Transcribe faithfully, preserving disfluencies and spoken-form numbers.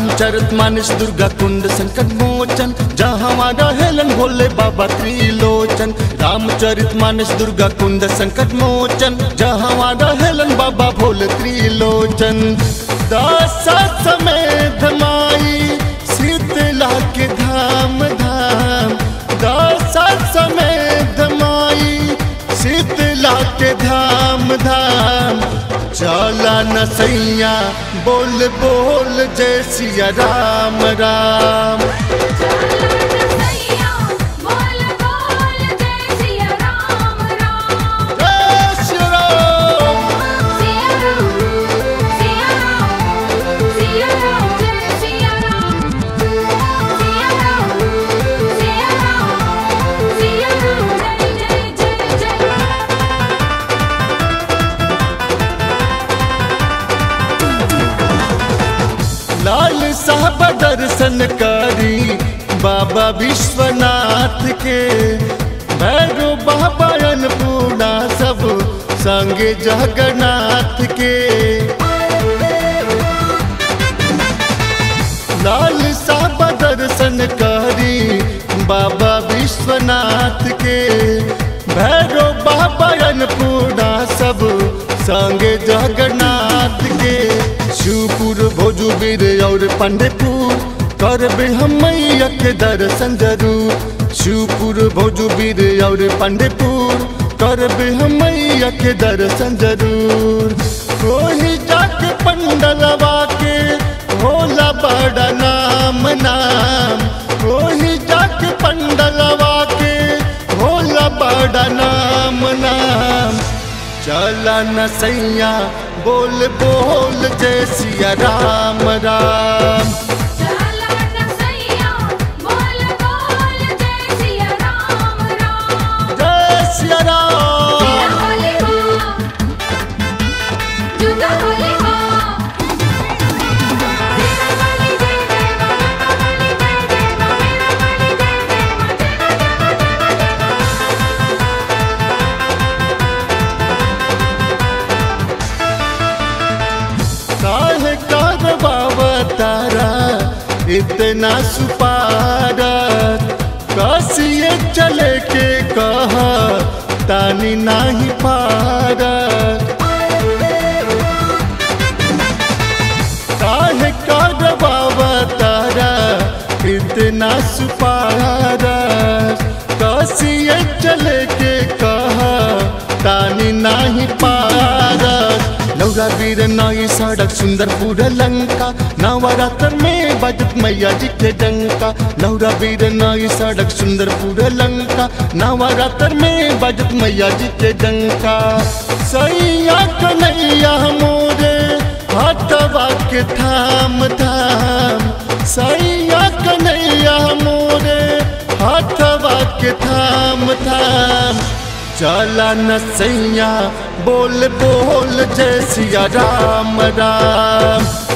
रामचरितमानस दुर्गा कुंड संकट मोचन, जहाँ रहेलन भोले बाबा त्रिलोचन। रामचरितमानस दुर्गा कुंड संकट मोचन, जहाँ रहेलन बाबा भोले त्रिलोचन। दशा समेत माई शीतला के धाम धाम, दशा समेत माई शीतला के धाम धाम। चला न सैया बोल बोल जय सिया राम राम। लाल साहब दर्शन करी बाबा विश्वनाथ के, भैरो बाबा अन्नपूर्णा सब संगे जगन्नाथ के। लाल साहब दर्शन करी बाबा विश्वनाथ के, भैरो बाबा अन्नपूर्णा सब संगे जगन्नाथ के। शिवपुर भोजूबीर और पंडेपुर करबे हम मैया के दर्शन जरूर। शिवपुर भोजूबीर और पंडेपुर करबे हम मैया के दर्शन जरूर। कोई जाके पंडलवा के होला बड़ा नाम नाम, कोई जाके पंडलवा के होला बड़ा नाम नाम। चला न सैया बोल बोल जय सिया राम राम। चला न सैया बोल बोल जय सिया राम राम। जय सिया राम। होली हो जुदा होली हो, तेरा वाली जय जय मेरा वाली जय जय मेरा वाली जय काहे करवावा तारा इतना सुपारत, कसिए चले के कहा तानी नाही पारत। काहे करवावा तारा इतना सुपारत, कसिए चले के कहा तानी नाही पारत। लौरा वीर नई सड़क सुंदरपुर लंका, नवरात्र में बजत मैया जी के डंका। लौरा वीर नई सड़क सुंदरपुर लंका, नवरात्र में बजत मैया जी के डंका। सैया कन्हैया मोरे हटवा के थाम थाम, सैया कन्हैया मोरे हटवा के थाम थाम। चला न सैया बोल बोल जय सिया राम राम।